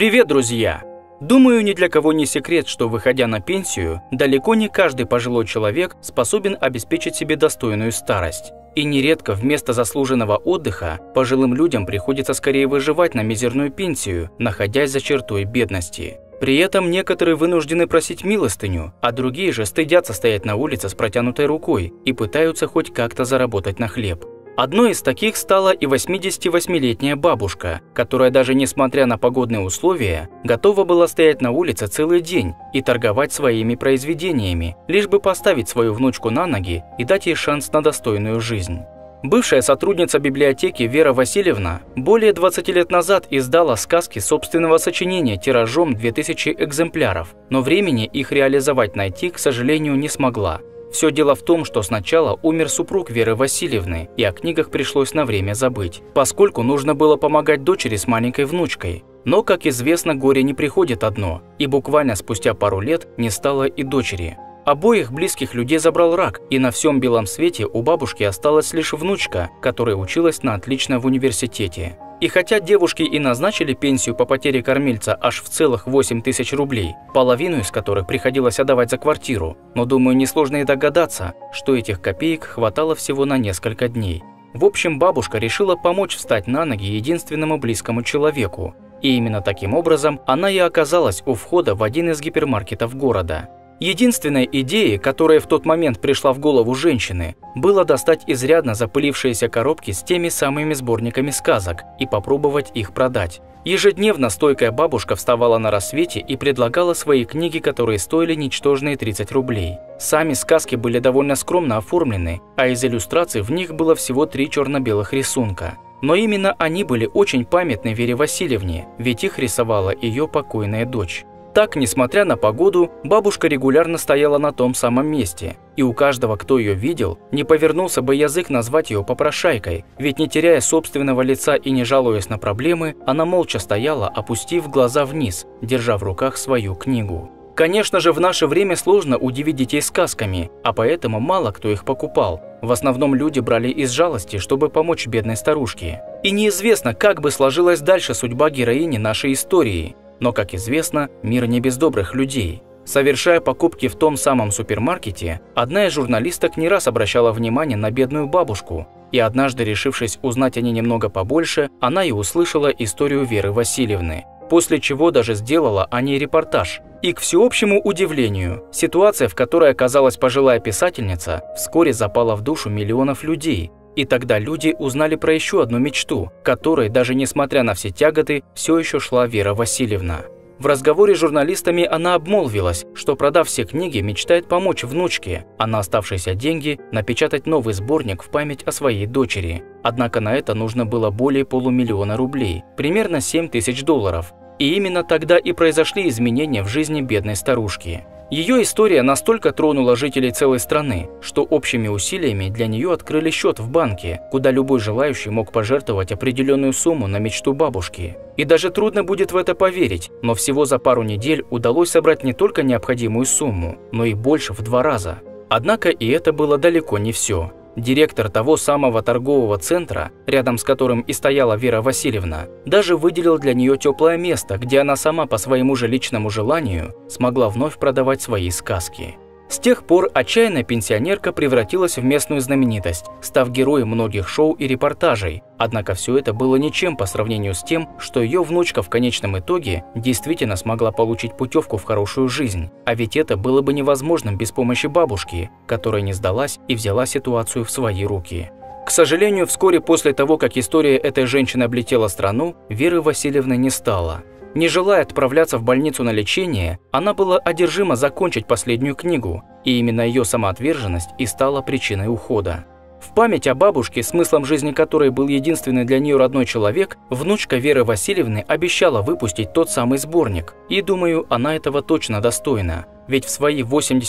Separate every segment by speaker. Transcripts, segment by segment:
Speaker 1: Привет, друзья! Думаю, ни для кого не секрет, что, выходя на пенсию, далеко не каждый пожилой человек способен обеспечить себе достойную старость. И нередко вместо заслуженного отдыха пожилым людям приходится скорее выживать на мизерную пенсию, находясь за чертой бедности. При этом некоторые вынуждены просить милостыню, а другие же стыдятся стоять на улице с протянутой рукой и пытаются хоть как-то заработать на хлеб. Одной из таких стала и 88-летняя бабушка, которая даже несмотря на погодные условия, готова была стоять на улице целый день и торговать своими произведениями, лишь бы поставить свою внучку на ноги и дать ей шанс на достойную жизнь. Бывшая сотрудница библиотеки Вера Васильевна более 20 лет назад издала сказки собственного сочинения тиражом 2000 экземпляров, но времени их реализовать найти, к сожалению, не смогла. Все дело в том, что сначала умер супруг Веры Васильевны, и о книгах пришлось на время забыть, поскольку нужно было помогать дочери с маленькой внучкой. Но, как известно, горе не приходит одно, и буквально спустя пару лет не стало и дочери. Обоих близких людей забрал рак, и на всем белом свете у бабушки осталась лишь внучка, которая училась на отлично в университете. И хотя девушке и назначили пенсию по потере кормильца аж в целых 8000 рублей, половину из которых приходилось отдавать за квартиру, но думаю, несложно и догадаться, что этих копеек хватало всего на несколько дней. В общем, бабушка решила помочь встать на ноги единственному близкому человеку, и именно таким образом она и оказалась у входа в один из гипермаркетов города. Единственной идеей, которая в тот момент пришла в голову женщины, было достать изрядно запылившиеся коробки с теми самыми сборниками сказок и попробовать их продать. Ежедневно стойкая бабушка вставала на рассвете и предлагала свои книги, которые стоили ничтожные 30 рублей. Сами сказки были довольно скромно оформлены, а из иллюстраций в них было всего 3 черно-белых рисунка. Но именно они были очень памятны Вере Васильевне, ведь их рисовала ее покойная дочь. Так, несмотря на погоду, бабушка регулярно стояла на том самом месте, и у каждого, кто ее видел, не повернулся бы язык назвать ее попрошайкой, ведь не теряя собственного лица и не жалуясь на проблемы, она молча стояла, опустив глаза вниз, держа в руках свою книгу. Конечно же, в наше время сложно удивить детей сказками, а поэтому мало кто их покупал. В основном люди брали из жалости, чтобы помочь бедной старушке. И неизвестно, как бы сложилась дальше судьба героини нашей истории. Но, как известно, мир не без добрых людей. Совершая покупки в том самом супермаркете, одна из журналисток не раз обращала внимание на бедную бабушку. И однажды, решившись узнать о ней немного побольше, она и услышала историю Веры Васильевны. После чего даже сделала о ней репортаж. И, к всеобщему удивлению, ситуация, в которой оказалась пожилая писательница, вскоре запала в душу миллионов людей. И тогда люди узнали про еще одну мечту, которой, даже несмотря на все тяготы, все еще шла Вера Васильевна. В разговоре с журналистами она обмолвилась, что, продав все книги, мечтает помочь внучке, а на оставшиеся деньги напечатать новый сборник в память о своей дочери. Однако на это нужно было более полумиллиона рублей, примерно 7000 долларов. И именно тогда и произошли изменения в жизни бедной старушки. Ее история настолько тронула жителей целой страны, что общими усилиями для нее открыли счет в банке, куда любой желающий мог пожертвовать определенную сумму на мечту бабушки. И даже трудно будет в это поверить, но всего за пару недель удалось собрать не только необходимую сумму, но и больше в 2 раза. Однако и это было далеко не все. Директор того самого торгового центра, рядом с которым и стояла Вера Васильевна, даже выделил для нее теплое место, где она сама по своему же личному желанию смогла вновь продавать свои сказки. С тех пор отчаянная пенсионерка превратилась в местную знаменитость, став героем многих шоу и репортажей. Однако все это было ничем по сравнению с тем, что ее внучка в конечном итоге действительно смогла получить путевку в хорошую жизнь. А ведь это было бы невозможным без помощи бабушки, которая не сдалась и взяла ситуацию в свои руки. К сожалению, вскоре после того, как история этой женщины облетела страну, Веры Васильевны не стало. Не желая отправляться в больницу на лечение, она была одержима закончить последнюю книгу, и именно ее самоотверженность и стала причиной ухода. В память о бабушке, смыслом жизни которой был единственный для нее родной человек, внучка Веры Васильевны обещала выпустить тот самый сборник. И думаю, она этого точно достойна. Ведь в свои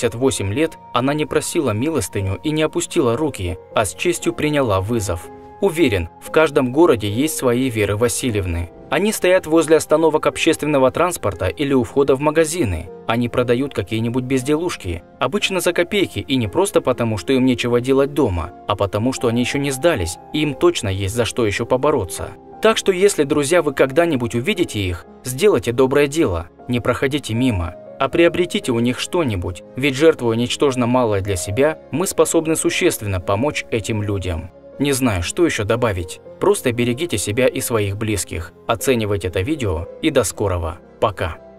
Speaker 1: 88 лет она не просила милостыню и не опустила руки, а с честью приняла вызов. Уверен, в каждом городе есть свои Веры Васильевны. Они стоят возле остановок общественного транспорта или у входа в магазины. Они продают какие-нибудь безделушки, обычно за копейки, и не просто потому, что им нечего делать дома, а потому, что они еще не сдались, и им точно есть за что еще побороться. Так что если, друзья, вы когда-нибудь увидите их, сделайте доброе дело, не проходите мимо, а приобретите у них что-нибудь, ведь жертвуя ничтожно малое для себя, мы способны существенно помочь этим людям. Не знаю, что еще добавить. Просто берегите себя и своих близких, оценивайте это видео и до скорого. Пока.